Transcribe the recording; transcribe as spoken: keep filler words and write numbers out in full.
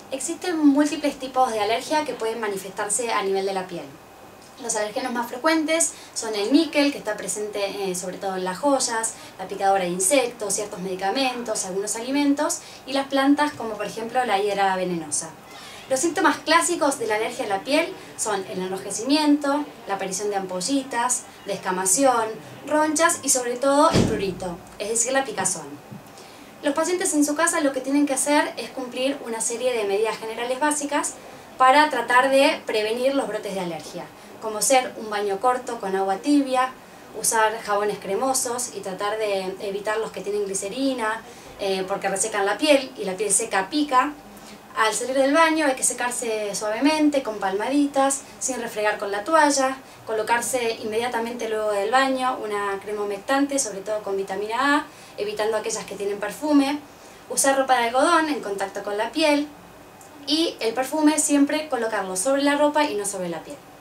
Existen múltiples tipos de alergia que pueden manifestarse a nivel de la piel. Los alergenos más frecuentes son el níquel, que está presente eh, sobre todo en las joyas, la picadora de insectos, ciertos medicamentos, algunos alimentos, y las plantas como por ejemplo la hiedra venenosa. Los síntomas clásicos de la alergia a la piel son el enrojecimiento, la aparición de ampollitas, descamación, ronchas y sobre todo el prurito, es decir, la picazón. Los pacientes en su casa lo que tienen que hacer es cumplir una serie de medidas generales básicas para tratar de prevenir los brotes de alergia, como ser un baño corto con agua tibia, usar jabones cremosos y tratar de evitar los que tienen glicerina eh, porque resecan la piel y la piel seca pica. Al salir del baño hay que secarse suavemente, con palmaditas, sin refregar con la toalla, colocarse inmediatamente luego del baño una crema humectante, sobre todo con vitamina A, evitando aquellas que tienen perfume, usar ropa de algodón en contacto con la piel y el perfume siempre colocarlo sobre la ropa y no sobre la piel.